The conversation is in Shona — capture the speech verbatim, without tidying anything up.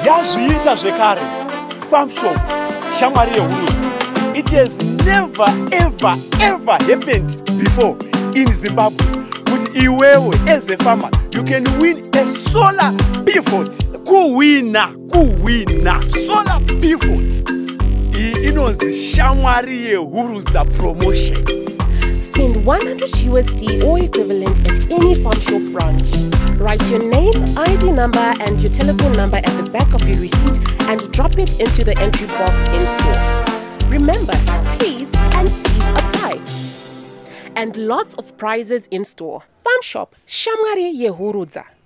yazviita zvekare farm shop shamwari yehurudza. It has never ever ever happened before in Zimbabwe. With iwewe as a farmer, you can win a solar pivot. Kuwina, kuwina, solar pivot. Inonzi shamwari yehurudza promotion. Spend one hundred U S D or equivalent at any farm shop branch. Write your name, I D number and your telephone number at the back of your receipt and drop it into the entry box in store. Remember, T's and C's apply. And lots of prizes in store. Farm Shop, Shamwari Yehurudza.